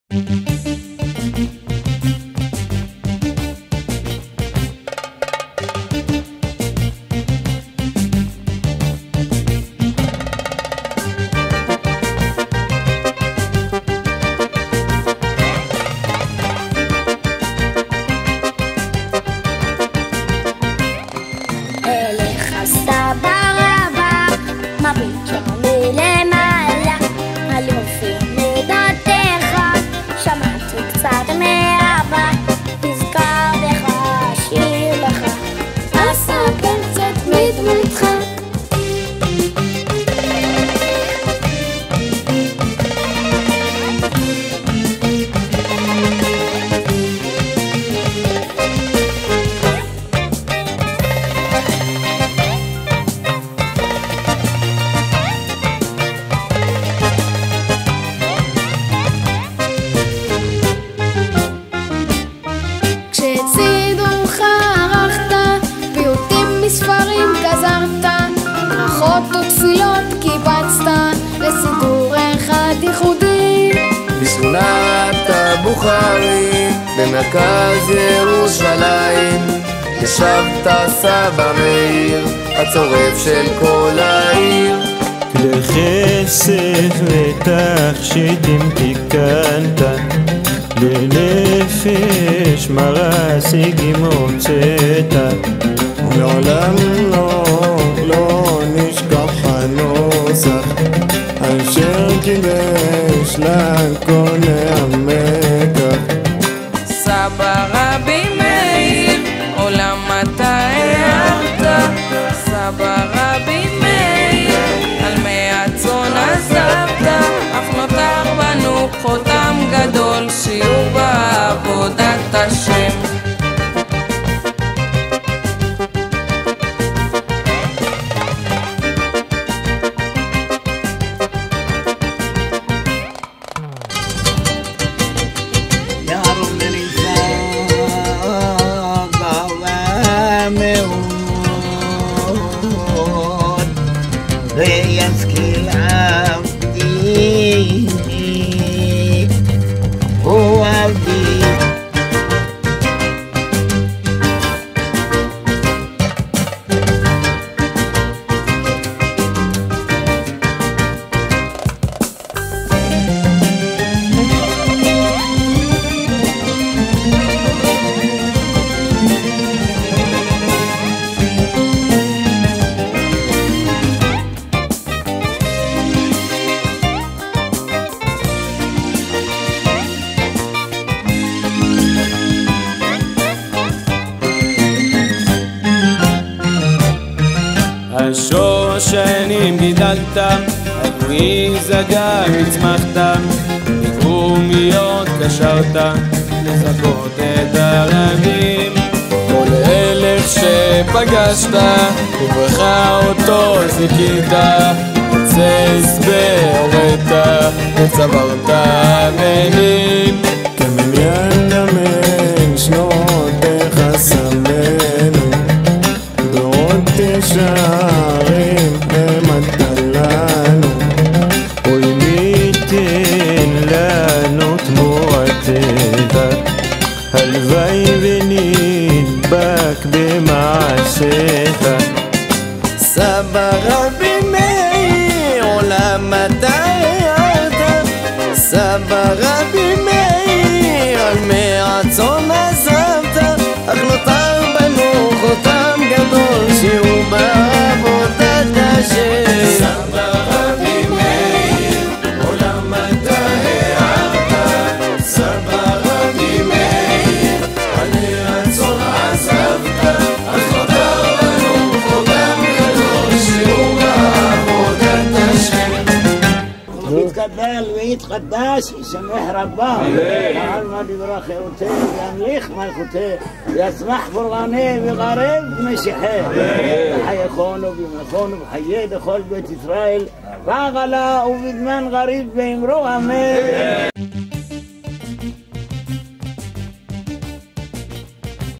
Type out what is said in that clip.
ספרים גזרת, ברכות ותפילות קיבצת, לסידור אחד ייחודי. בשכונת הבוכרים, במרכז ירושלים, ישבת סבא מאיר, הצורף של כל העיר. כלי כסף ותכשיטים תיקנת, לנפש מרסיגים הוצאת. לעולם לא נשכח הנוסח אשר קידש לכל המקח. סבא רבי מאיר, עולם אתה הערת. סבא רבי מאיר, על מי הצאן עזבת, אך נותר בנו חותם גדול, שיעור בעבודת השם. וישכיל עבדי הוא עבדי. השושנים גידלת, אדמי זגה הצמחת, בקומיות קשרת, לזכות את הרבים. כל הלך שפגשת, וברך אותו זיכית, עצס בעורית, וצברת מנים. כמניין דמן שנותיך סמנו, דורות ישרים העמדת לנו. אוי מי תן לנו תמורתך, הלוואי ונדבק במעשיך. סבא רבי מאיר, עולם אתה הערת. סבא רבי מאיר, על מי הצאן עזבת, אך נותר בנו חותם גדול, שיעור בעבודת השם. סבא רבי מאיר, עולם אתה הערת. סבא רבי מאיר, על מי הצאן עזבת, אך נותר בנו חותם גדול, שיעור בעבודת השם. ויתגדל ויתחדש, ישמח רבה, ועלמא דברה חירותי, וימליך מלכותי, ויצמח פורעני וגרב משיחי, וחייכון ובמכון ובחיי דכל בית ישראל, ועגלה ובדמן גריב באמרו אמן.